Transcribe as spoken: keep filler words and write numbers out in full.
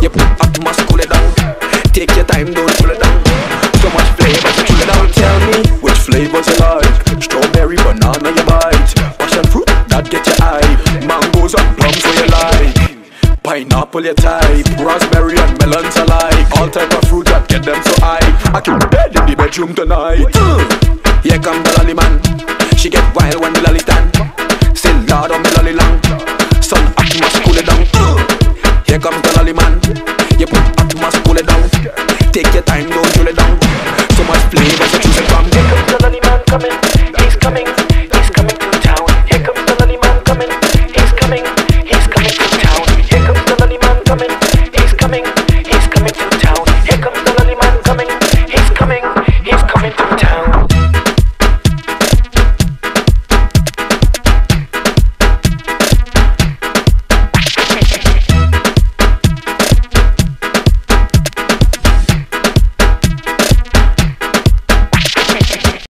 You put up must cool it down. Take your time, don't pull it down. So much flavor, so chill it down. Tell me which flavors you like. Strawberry, banana you bite. Passion fruit, that get your eye. Mangoes and plums where you like. Pineapple you type. Raspberry and melons alike. All type of fruit that get them so high. I keep the bed in the bedroom tonight. uh. Here come the lolly man. She get wild when the lolly stand. Say Lord on the lolly long. Sun up must cool it down. uh. Here comes the lolly man. You put up must cool it down. Take your time, don't chill it down. So much flavor, so choose it from. Here comes the lolly man coming. He's coming.